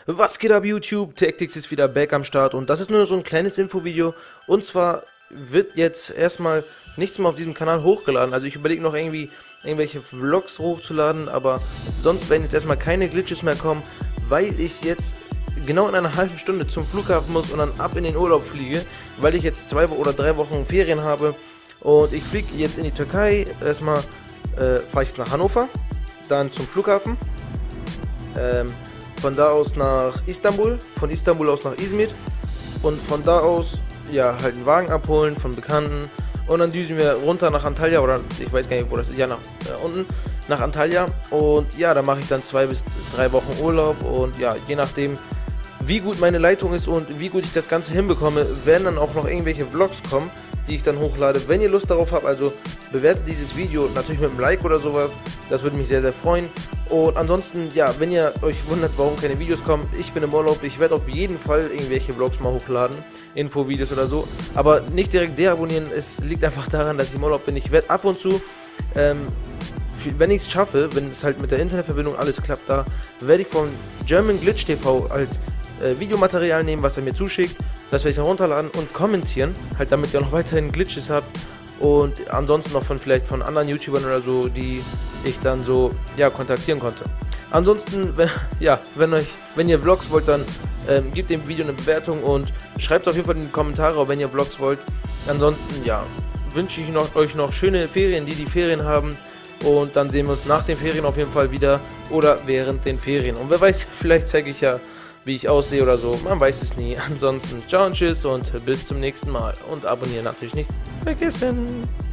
Was geht ab YouTube? Tactics ist wieder back am Start und das ist nur so ein kleines Infovideo. Und zwar wird jetzt erstmal nichts mehr auf diesem Kanal hochgeladen. Also ich überlege noch irgendwie irgendwelche Vlogs hochzuladen, aber sonst werden jetzt erstmal keine Glitches mehr kommen, weil ich jetzt genau in einer halben Stunde zum Flughafen muss und dann ab in den Urlaub fliege, weil ich jetzt 2 oder 3 Wochen Ferien habe. Und ich fliege jetzt in die Türkei. Erstmal fahre ich nach Hannover, dann zum Flughafen. Von da aus nach Istanbul, von Istanbul aus nach Izmir und von da aus, ja, halt einen Wagen abholen von Bekannten und dann düsen wir runter nach Antalya oder ich weiß gar nicht, wo das ist, ja, nach unten, nach Antalya und ja, da mache ich dann 2 bis 3 Wochen Urlaub und ja, je nachdem, wie gut meine Leitung ist und wie gut ich das Ganze hinbekomme, werden dann auch noch irgendwelche Vlogs kommen, die ich dann hochlade. Wenn ihr Lust darauf habt, also bewertet dieses Video natürlich mit einem Like oder sowas, das würde mich sehr, sehr freuen. Und ansonsten, ja, wenn ihr euch wundert, warum keine Videos kommen, ich bin im Urlaub, ich werde auf jeden Fall irgendwelche Vlogs mal hochladen, Infovideos oder so, aber nicht direkt deabonnieren, es liegt einfach daran, dass ich im Urlaub bin. Ich werde ab und zu, wenn ich es schaffe, wenn es halt mit der Internetverbindung alles klappt, da werde ich von German Glitch TV halt Videomaterial nehmen, was er mir zuschickt, das werde ich dann runterladen und kommentieren, halt damit ihr noch weiterhin Glitches habt und ansonsten noch vielleicht von anderen YouTubern oder so, die ich dann so, ja, kontaktieren konnte. Ansonsten, wenn ihr Vlogs wollt, dann gebt dem Video eine Bewertung und schreibt auf jeden Fall in die Kommentare, wenn ihr Vlogs wollt. Ansonsten, ja, wünsche ich euch noch schöne Ferien, die Ferien haben. Und dann sehen wir uns nach den Ferien auf jeden Fall wieder oder während den Ferien. Und wer weiß, vielleicht zeige ich ja, wie ich aussehe oder so. Man weiß es nie. Ansonsten, ciao und tschüss und bis zum nächsten Mal. Und abonnieren natürlich nicht vergessen.